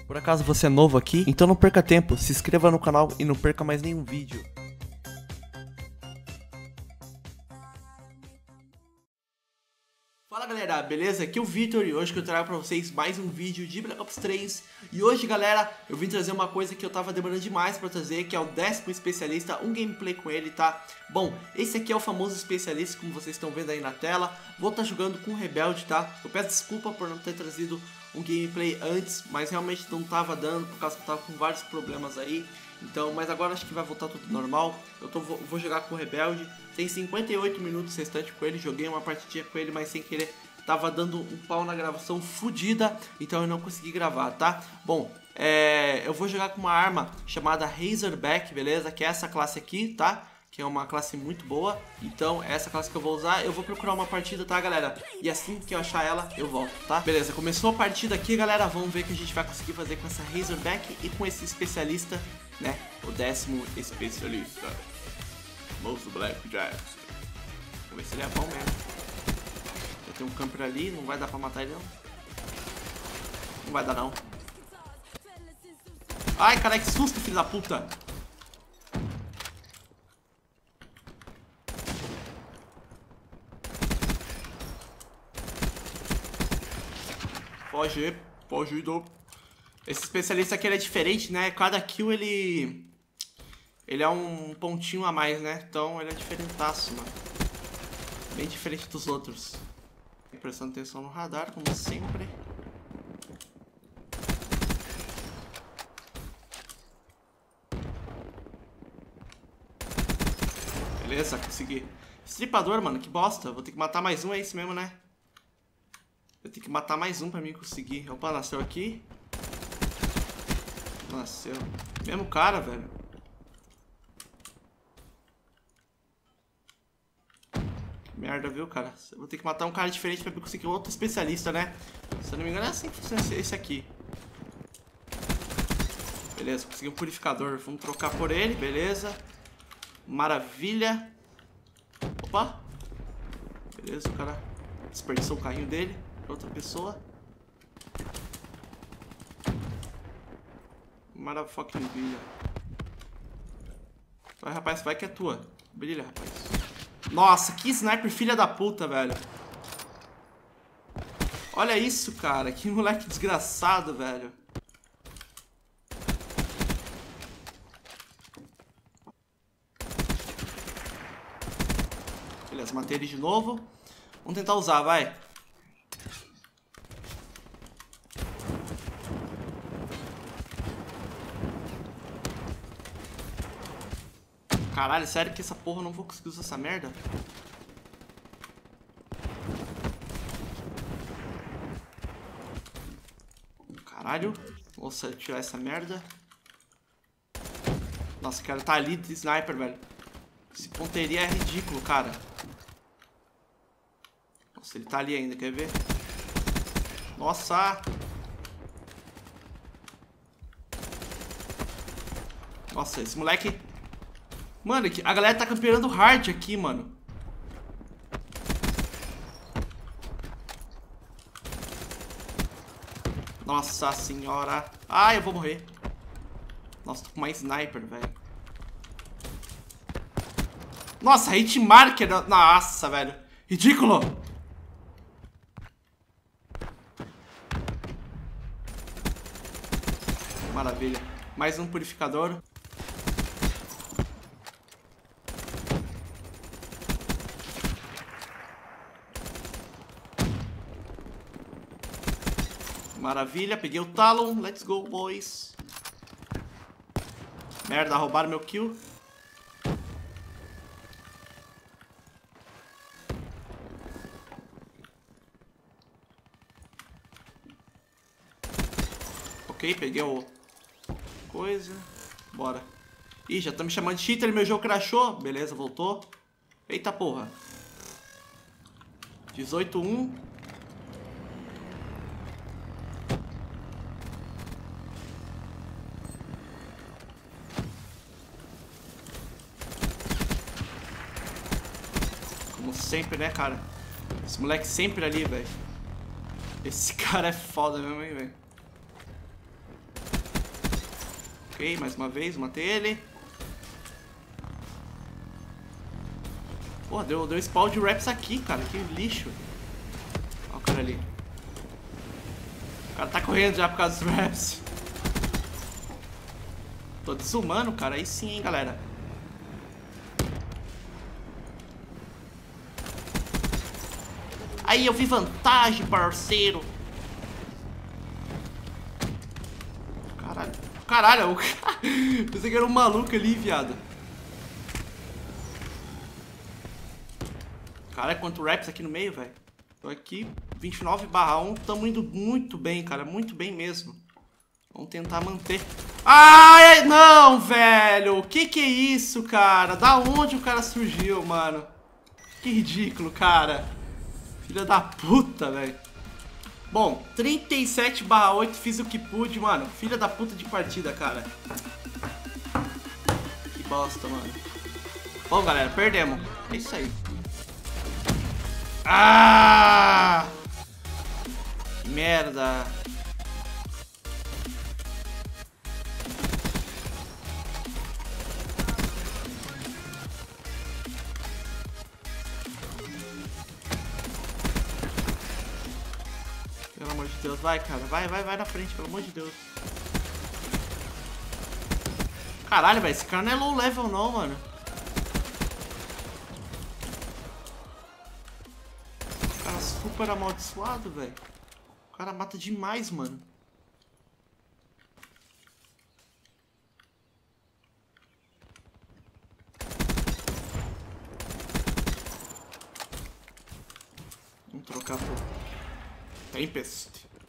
Por acaso você é novo aqui? Então não perca tempo, se inscreva no canal e não perca mais nenhum vídeo. Fala galera, beleza? Aqui é o Victor e hoje que eu trago pra vocês mais um vídeo de Black Ops 3. E hoje galera, eu vim trazer uma coisa que eu tava demorando demais pra trazer, que é o 10º especialista, um gameplay com ele, tá? Bom, esse aqui é o famoso especialista, como vocês estão vendo aí na tela. Vou estar jogando com o Rebelde, tá? Eu peço desculpa por não ter trazido um gameplay antes, mas realmente não tava dando, por causa que eu tava com vários problemas aí. Então, mas agora acho que vai voltar tudo normal. Vou jogar com o Rebelde. Tem 58 minutos restante com ele. Joguei uma partidinha com ele, mas sem querer tava dando um pau na gravação fodida, então eu não consegui gravar, tá? Bom, eu vou jogar com uma arma chamada Razorback, beleza? Que é essa classe aqui, tá? Que é uma classe muito boa. Então, essa classe que eu vou usar, eu vou procurar uma partida, tá, galera? E assim que eu achar ela, eu volto, tá? Beleza, começou a partida aqui, galera. Vamos ver o que a gente vai conseguir fazer com essa Razorback e com esse especialista, né? O 10º especialista. Most Black Jackson. Vamos ver se ele é bom mesmo. Tem um camper ali, não vai dar pra matar ele não. Não vai dar não. Ai, cara, que susto, filho da puta. Foge, fogido. Esse especialista aqui ele é diferente, né? Cada kill ele é um pontinho a mais, né? Então ele é diferentaço, mano. Bem diferente dos outros. Prestando atenção no radar, como sempre. Beleza, consegui. Estripador, mano, que bosta. Vou ter que matar mais um, é isso mesmo, né? Eu tenho que matar mais um pra mim conseguir. Opa, nasceu aqui. Nasceu. Mesmo cara, velho. Merda, viu, cara? Eu vou ter que matar um cara diferente pra conseguir outro especialista, né? Se eu não me engano é assim que funciona esse aqui. Beleza, consegui um purificador. Vamos trocar por ele, beleza. Maravilha. Opa. Beleza, o cara desperdiçou o carrinho dele pra outra pessoa. Maravilha. Vai, rapaz, vai que é tua. Brilha, rapaz. Nossa, que sniper filha da puta, velho. Olha isso, cara. Que moleque desgraçado, velho. Beleza, matei ele de novo. Vamos tentar usar, vai. Caralho, sério que essa porra eu não vou conseguir usar essa merda? Caralho. Nossa, tirar essa merda. Nossa, o cara tá ali de sniper, velho. Esse ponteria é ridículo, cara. Nossa, ele tá ali ainda, quer ver? Nossa! Nossa, esse moleque... Mano, a galera tá campeando hard aqui, mano. Nossa senhora. Ai, eu vou morrer. Nossa, tô com mais sniper, velho. Nossa, hitmarker. Nossa, velho. Ridículo. Maravilha. Mais um purificador. Maravilha, peguei o Talon. Let's go, boys. Merda, roubaram meu kill. Ok, peguei o... coisa. Bora. Ih, já tá me chamando de cheater, meu jogo crashou. Beleza, voltou. Eita porra. 18-1. Como sempre, né, cara? Esse moleque sempre ali, velho. Esse cara é foda mesmo, hein, velho. Ok, mais uma vez, matei ele. Pô, deu spawn de raps aqui, cara. Que lixo. Olha o cara ali. O cara tá correndo já por causa dos raps. Tô desumano, cara. Aí sim, hein, galera. Aí eu vi vantagem, parceiro. Caralho. Caralho, pensei que era um maluco ali, viado. Caralho, quanto raps aqui no meio, velho. Tô aqui, 29/1. Tamo indo muito bem, cara. Muito bem mesmo. Vamos tentar manter. Ai, não, velho. Que é isso, cara? Da onde o cara surgiu, mano? Que ridículo, cara. Filha da puta, velho. Bom, 37/8, fiz o que pude, mano. Filha da puta de partida, cara. Que bosta, mano. Bom, galera, perdemos. É isso aí. Ah! Que merda. Pelo amor de Deus, vai, cara. Vai na frente, pelo amor de Deus. Caralho, velho. Esse cara não é low level, não, mano. O cara é super amaldiçoado, velho. O cara mata demais, mano. Vamos trocar por Tempest.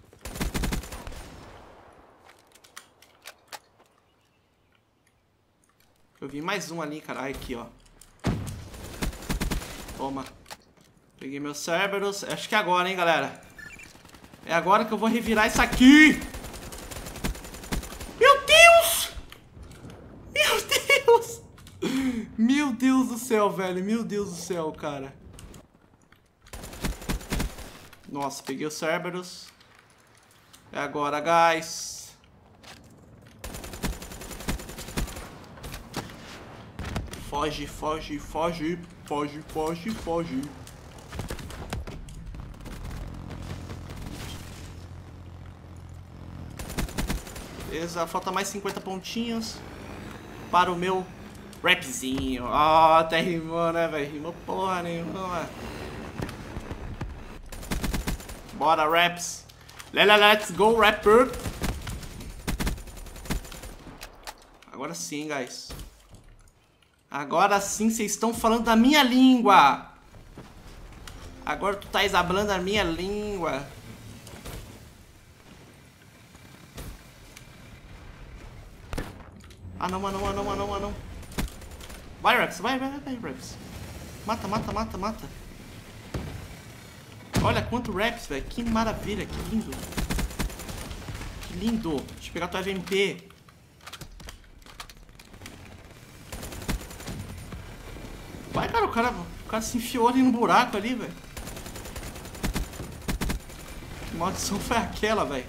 Eu vi mais um ali, cara. Aqui, ó. Toma. Peguei meu Cerberus. Acho que é agora, hein, galera. É agora que eu vou revirar isso aqui. Meu Deus! Meu Deus! Meu Deus do céu, velho. Meu Deus do céu, cara. Nossa, peguei o Cerberus. É agora, guys. Foge, foge, foge. Foge, foge, foge. Beleza, falta mais 50 pontinhos para o meu rapzinho. Ó, até rimou, né, velho? Rimou porra nenhuma. Bora, raps. Let's go, rapper. Agora sim, guys. Agora sim, vocês estão falando da minha língua. Agora tu tá hablando a minha língua. Ah, não, mano, mano, mano, mano. Vai, Raps, vai, Raps. Mata, mata, mata, mata. Olha quanto Raps, velho. Que maravilha, que lindo. Que lindo. Deixa eu pegar tua VMP. Vai, cara, o cara se enfiou ali no buraco ali, velho. Que maldição foi aquela, velho?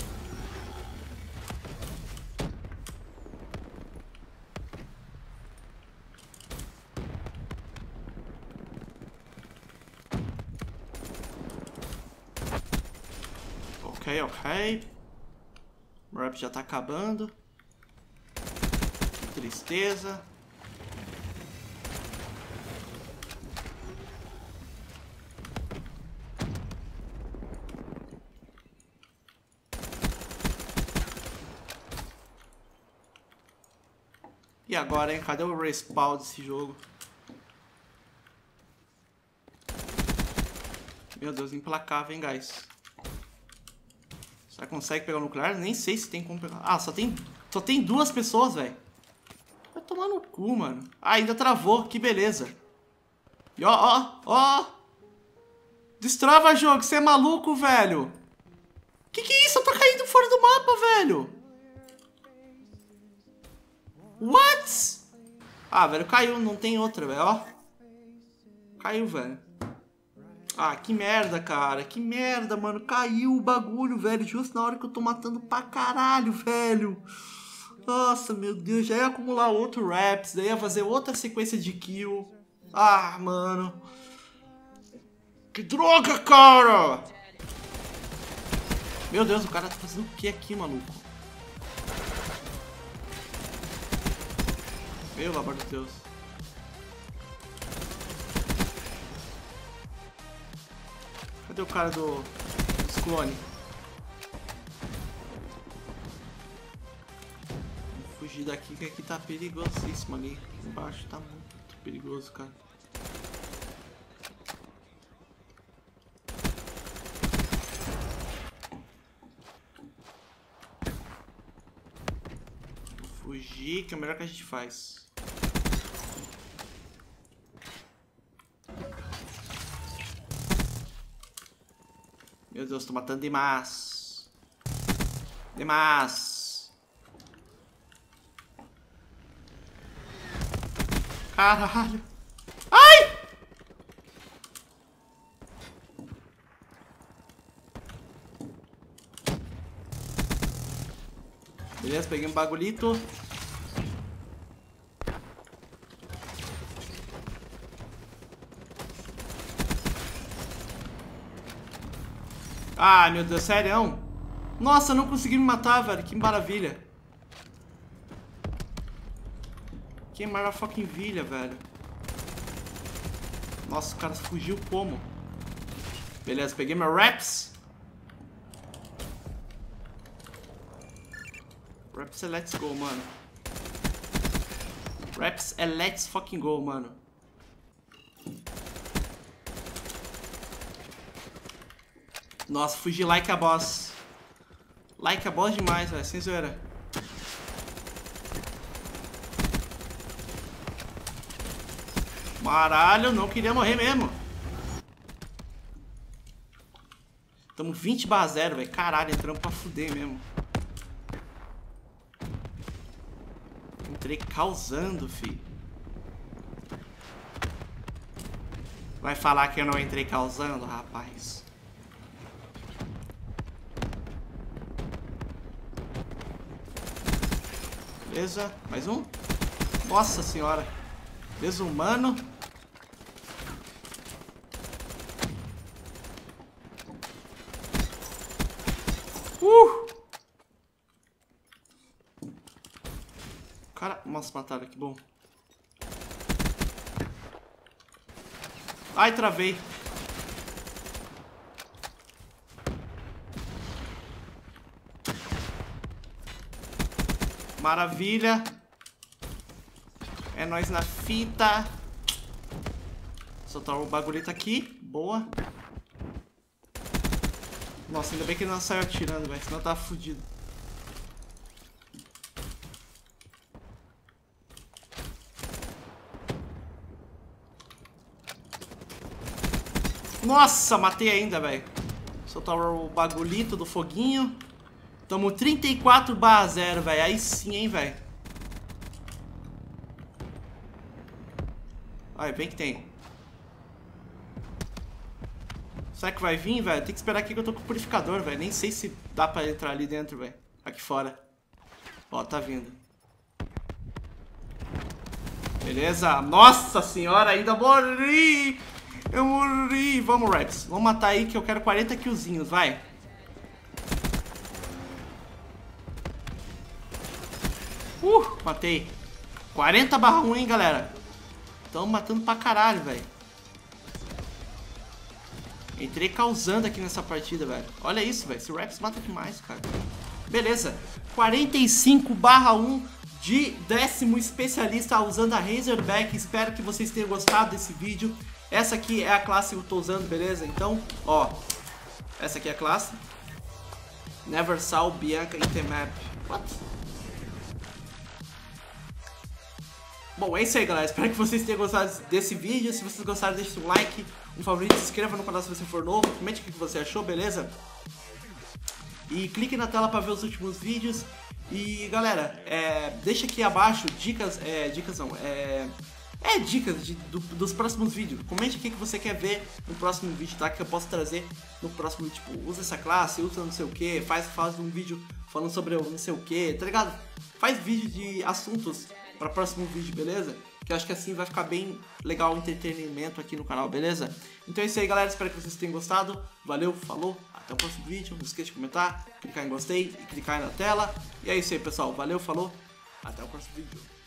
Ok. O rap já tá acabando. Que tristeza. E agora, hein? Cadê o respawn desse jogo? Meu Deus, implacável, hein, guys? Será que consegue pegar o nuclear? Nem sei se tem como pegar. Ah, só tem duas pessoas, velho. Vai tomar no cu, mano. Ah, ainda travou. Que beleza. E ó. Destrava, jogo. Você é maluco, velho. Que é isso? Eu tô caindo fora do mapa, velho. What? Ah, velho, caiu. Não tem outra, velho. Ó. Caiu, velho. Ah, que merda, cara. Que merda, mano. Caiu o bagulho, velho. Justo na hora que eu tô matando pra caralho, velho. Nossa, meu Deus, já ia acumular outro Raps, daí ia fazer outra sequência de kill. Ah, mano. Que droga, cara! Meu Deus, o cara tá fazendo o que aqui, maluco? Pelo amor de Deus. Cadê o cara dos clones? Vou fugir daqui, que aqui tá perigosíssimo ali. Aqui embaixo tá muito perigoso, cara. Vou fugir, que é o melhor que a gente faz. Meu Deus, tô matando demais. Demais. Caralho. Ai! Beleza, peguei um bagulhito. Ai, meu Deus, sério? Nossa, não consegui me matar, velho. Que maravilha. Que maravilha, velho. Nossa, o cara fugiu como? Beleza, peguei meu Raps. Raps é let's go, mano. Raps é let's fucking go, mano. Nossa, fugi like a boss. Like a boss demais, velho. Sem zoeira. Caralho, não queria morrer mesmo. Tamo 20/0, velho. Caralho, entramos pra fuder mesmo. Entrei causando, fi. Vai falar que eu não entrei causando, rapaz. Beleza, mais um. Nossa senhora. Desumano. Cara, nossa, mataram, que bom. Ai, travei. Maravilha. É nóis na fita. Soltar o bagulhito aqui. Boa. Nossa, ainda bem que ele não saiu atirando, velho. Senão eu tava fudido. Nossa, matei ainda, velho. Soltar o bagulhito do foguinho. Tamo 34/0, velho. Aí sim, hein, velho. Ai, vem que tem. Será que vai vir, velho? Tem que esperar aqui que eu tô com o purificador, velho. Nem sei se dá pra entrar ali dentro, velho. Aqui fora. Ó, tá vindo. Beleza. Nossa senhora, ainda morri. Eu morri. Vamos, Raps. Vamos matar aí que eu quero 40 killzinhos, vai. Matei. 40/1, hein, galera. Tamo matando pra caralho, velho. Entrei causando aqui nessa partida, velho. Olha isso, velho. Esse Raps mata demais, cara. Beleza. 45/1 de 10º especialista usando a Razorback. Espero que vocês tenham gostado desse vídeo. Essa aqui é a classe que eu tô usando, beleza? Então, ó. Essa aqui é a classe. Never saw Bianca in the map. What? Bom, é isso aí, galera. Espero que vocês tenham gostado desse vídeo. Se vocês gostaram, deixe um like, um favorito, se inscreva no canal se você for novo. Comente o que você achou, beleza? E clique na tela para ver os últimos vídeos. E, galera, deixa aqui abaixo dicas não, dicas dos próximos vídeos. Comente o que você quer ver no próximo vídeo, tá? Que eu posso trazer no próximo vídeo. Tipo, usa essa classe, usa não sei o que, faz um vídeo falando sobre não sei o que, tá ligado? Faz vídeo de assuntos para o próximo vídeo, beleza? Que eu acho que assim vai ficar bem legal o entretenimento aqui no canal, beleza? Então é isso aí, galera. Espero que vocês tenham gostado. Valeu, falou, até o próximo vídeo. Não esqueça de comentar, clicar em gostei e clicar aí na tela. E é isso aí, pessoal. Valeu, falou, até o próximo vídeo.